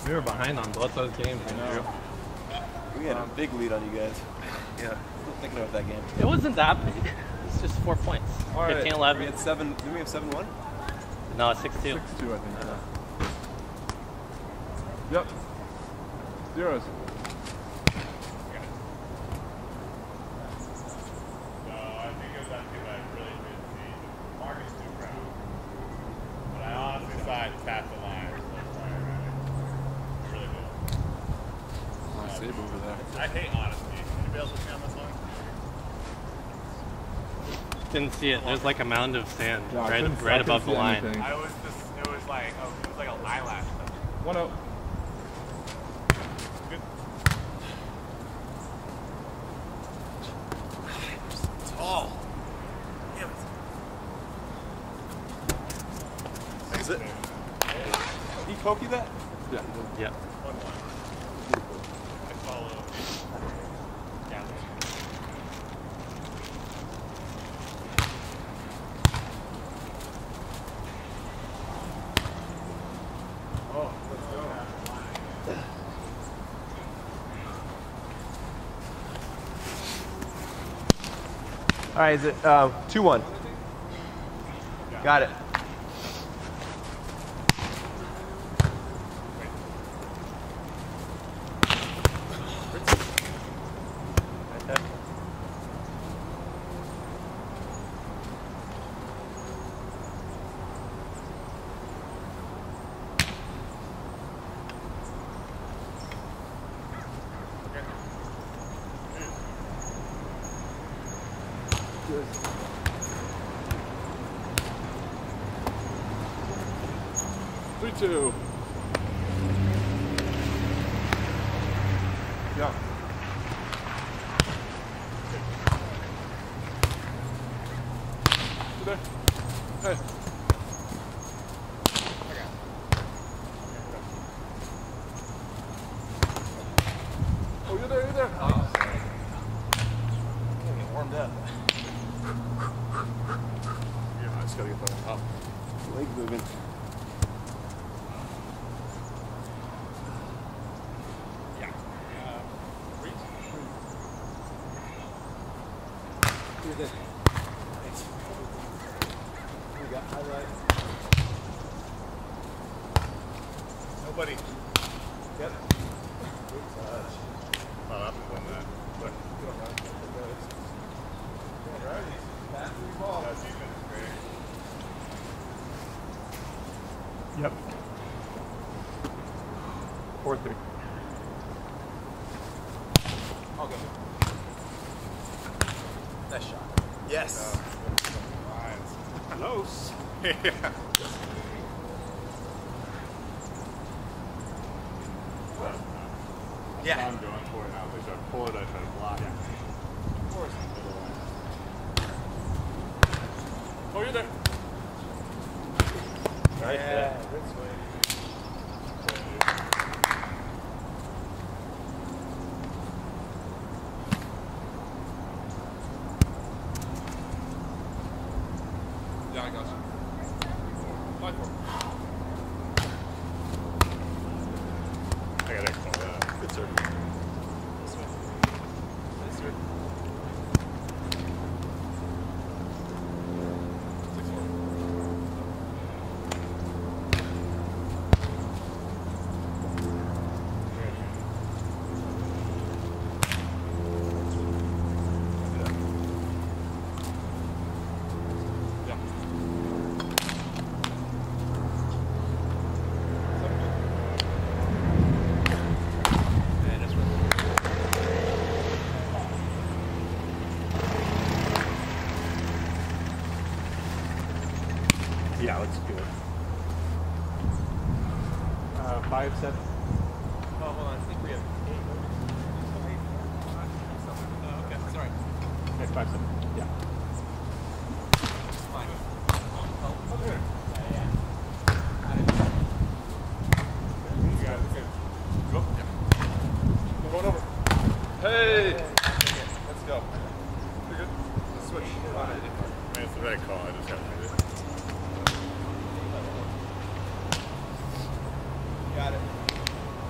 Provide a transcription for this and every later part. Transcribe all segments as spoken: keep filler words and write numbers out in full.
We were behind on both those games. I know. We had a big lead on you guys. Yeah. Still thinking about that game. It wasn't that big. It's just four points. All right. fifteen eleven. We had seven. Didn't we have seven one? No, six two. six two, I think. I know. Yep. Zeros. I hate honesty. Anybody else looking on this one? Didn't see it. There's like a mound of sand Yeah, I right, couldn't- I right couldn't above the see line. anything. I was just, it was like, oh, it was like an eyelash. One out. Good. Tall. Damn it. Is it? He poked you that? Yeah. Yeah. One one. I follow. Yeah. Oh, let's go. All right, is it uh, two one? Got it. Three two. Yeah. You there? Hey. Oh, you're there, you're there. Oh, sorry. I'm gonna get warmed up. Yeah, I just gotta get that up. Leg moving. Yeah. Uh, reach. You're there. Thanks. We got highlight. Nobody. Yep. Good touch. Oh, that was one that. Look. Alrighty. Back to the ball. That defense is great. Yep. Four three. Okay. Nice shot. Yes. Lines. Close. Yeah. Yeah. I'm going for it now. They try to pull it, I try to block it. Of course. Oh, you're there. Right there. Good swing. Yeah, I got you. Five four. I gotta call that. Good serve. This way. Nice serve. Six four. Yeah. And this one. Yeah, let's do it. Uh, five, seven. Oh, hold on. I think we have eight. Oh, okay. Sorry. Okay, five, seven. Yeah. Fine. You got it. Go. We're going over. Hey! Let's go. You're good. Switch. Man, it's the right call. I just got to do it. Got it.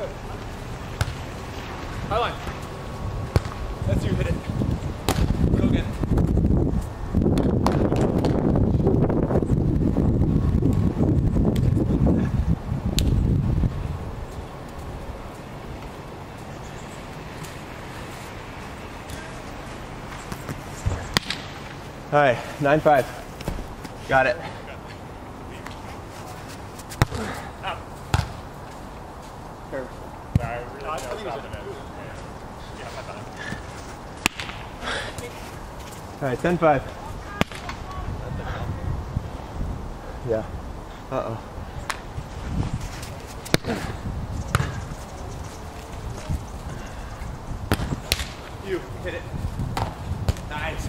High line. That's you, hit it. Go again. All right, nine five. Got it. All right, ten five. Yeah. Uh-oh. You, hit it. Nice.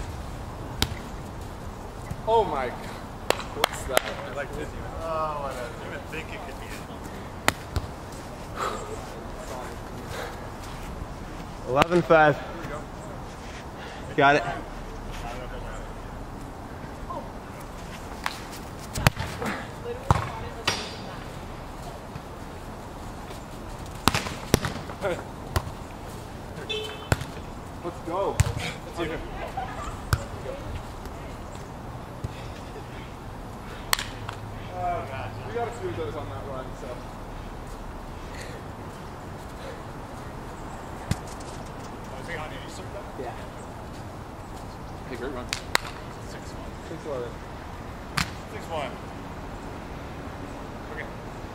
Oh my God. What's that? I like this. Oh, I didn't even think it could be it. eleven five. Got it. Let's go. Let's see. Oh gosh. We got a few of those on that run, so. Yeah. Hey, great run. Six one. Six eleven. Six one. Okay.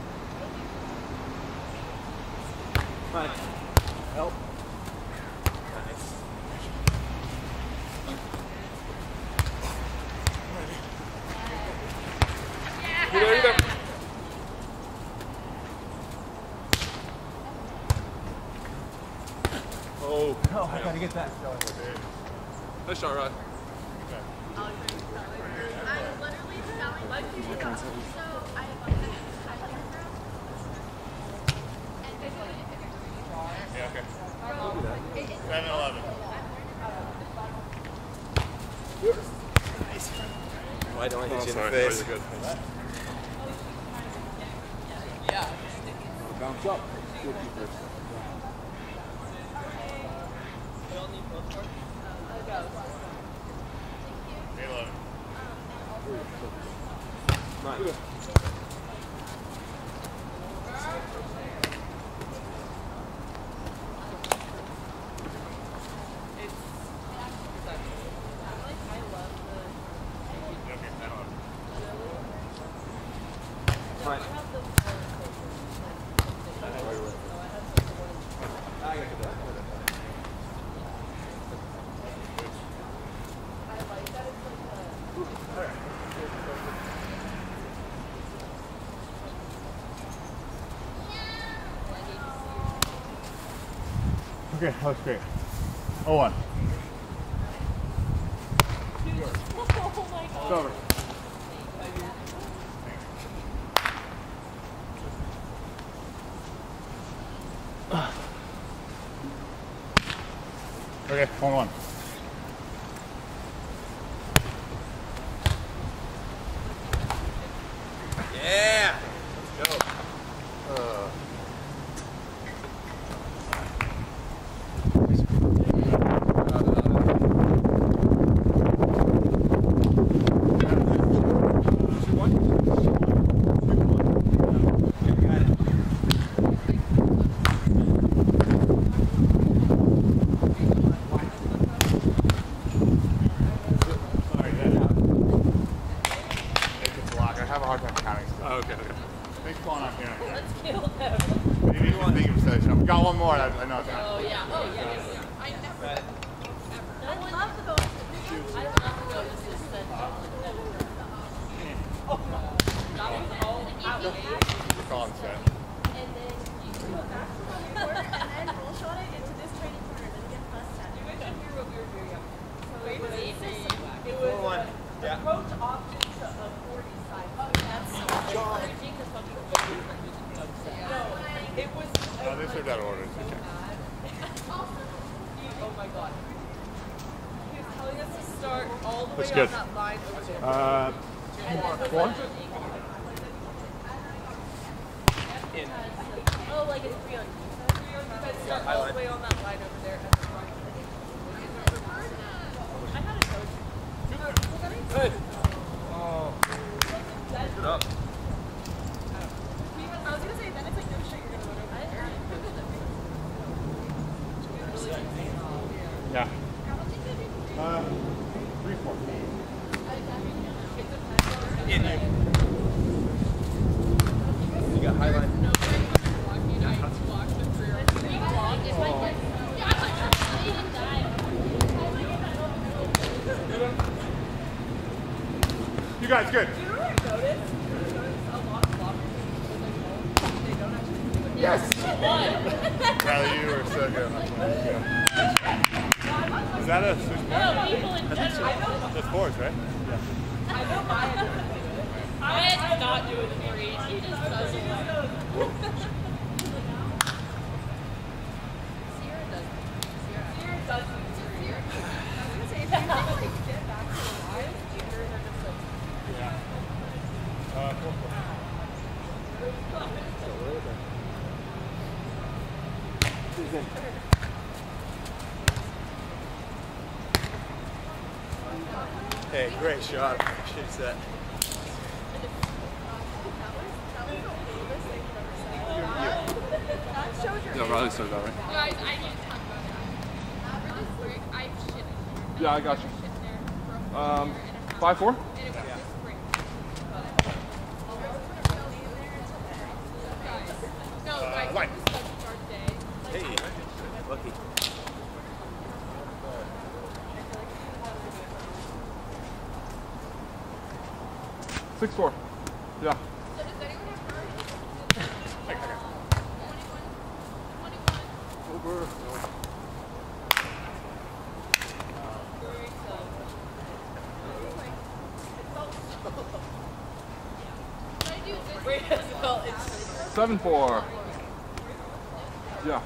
Fine. Help. Nice. You there, you there. Oh. Oh, I gotta get that. Nice shot, Rod. I was literally selling like two years. So I have a Yeah, okay. Seven eleven. Oh, I don't want to Oh, hit you in sorry. the face. You're good. Bounce up. Good keepers. Eight eleven. Nice. Okay, nine eleven. Fine. Okay, that was great. Oh one. It's over. Okay, one one. Yeah. Let's go. Uh. Oh, okay, okay. Thanks for calling out here. Let's kill them. Maybe you want to think of session. We got one more. I, I know it's not. Oh yeah. Oh yeah. yeah, yeah. I never. Ever. I'd love to go. I'd love to go to this center. Oh. That was all out of We're calling set. And then you go back to where we were, and then roll shot it into this training corner, then get plus set. You guys should hear what we were doing. So it was a system. It was Four one. Yeah. approach option to a forty side. Oh, that's so encouraging because some people believe that we can go set. No, it was. No, they served out orders. He, oh my god. He was telling us to start all the That's way good. on that line over there. Uh, And then the four? central eagle. Oh, like it's three on you. start all the way on that line over there at the front. I had a coach. Hey. Oh. Good up. I was gonna say, then it's like, no shit, you're gonna win over. Yeah. Uh, three, four. In you. You got highlight. You guys, good. Yes. Riley, you were so good. Is that a switch board? That's fours, right? I does not do it in threes. He just does it. Sierra does it. Sierra does it. Sierra. I was gonna say, if you can like get back to the live, Andrew, they're just like. Yeah. Uh, four, four. Hey, great shot. Appreciate that. Yeah, Riley started that, right? Guys, I need to talk about that. Really quick, I'm shitting. Yeah, I got you. Shitting there. Um, five, four? And it was this spring. No, guys, light. it was such a dark day. Hey, lucky. Six, four. Yeah. So does anyone have cards? Over. Seven, four. Yeah.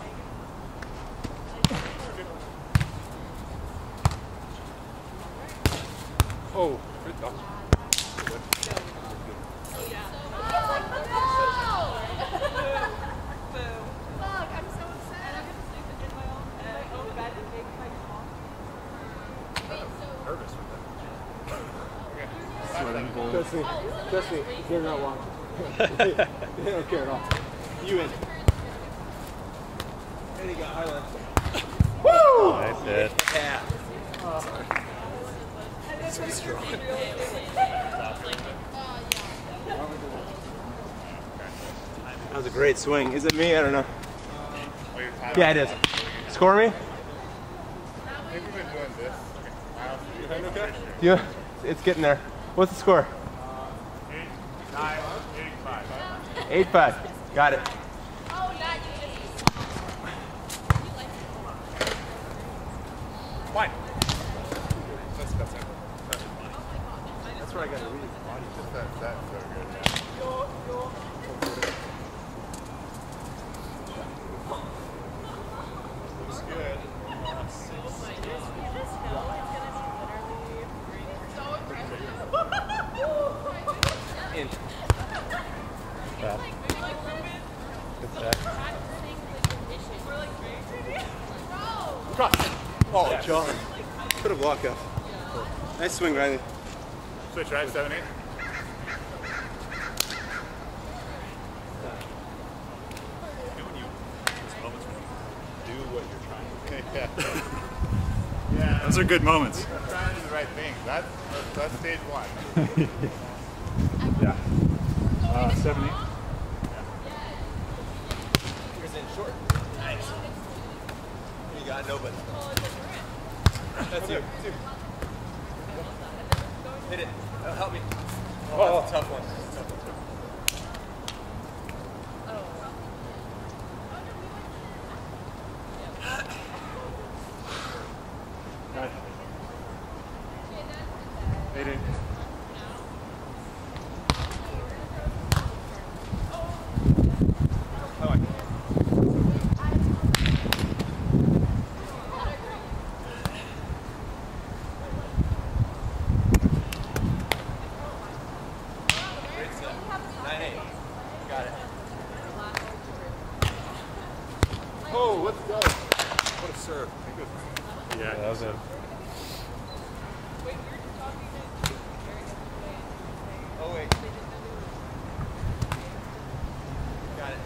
Oh, good touch. Trust me, trust me, they're not watching. They don't care at all. You in. And you got highlight. Woo! Nice hit. Yeah. So strong. That was a great swing. Is it me? I don't know. Yeah, it is. Score me? I think we've been doing this. Okay. Okay. You, it's getting there. What's the score? Eight, nine, eight, five. eight five. Got it. Fine. That's, that's it. That's where I got to read. Just that, that's so good, man. Looks good. In. Bad. Good set. Cross. Oh, John. Could have walked up. Nice swing, Riley. Switch, right? Seven, eight. Do what you're trying to do. Yeah. Yeah. Those are good moments. I'm trying to do the right thing. That's, that's, that's stage one. Yeah. Uh, seven, eight. Here's in short. Nice. You got nobody. That's you. Two. Hit it. That'll help me. Oh, that's a tough one. That's a tough one. Right. Eight, eight. Great set. Oh, let's go. What a serve. Yeah, Yeah. that was a. Oh, wait. Got it.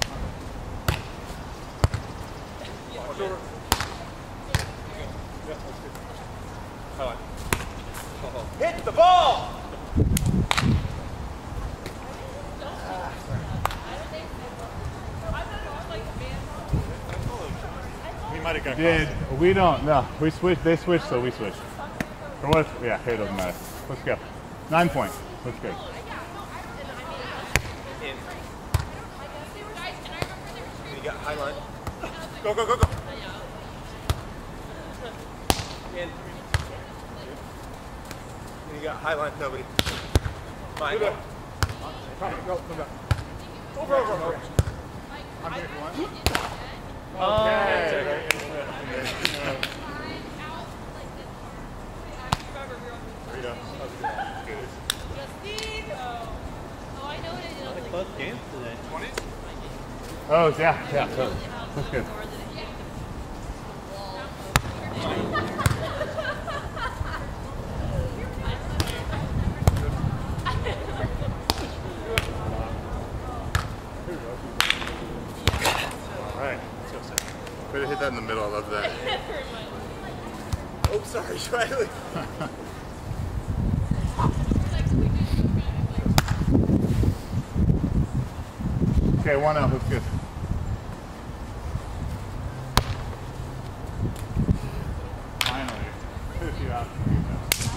Watch over. Yeah, that's good. Highlight. Oh. Hit the ball! We might have got Did we don't no we switched they switched so we switched. For what? Yeah, here it doesn't matter. Let's go. Nine points. Let's go. In. You got highline. Go, go, go, go. In. You got highline, nobody. Mine. Come, go, come back. Over, over, over. I'm here for one. Okay. There you go. Close game today. Oh yeah, yeah. Totally. That's good. All right. Let's go, Seth. Way to hit that in the middle. I love that. Oh, sorry, Riley. Okay, one out. That's good. Finally, fifty out.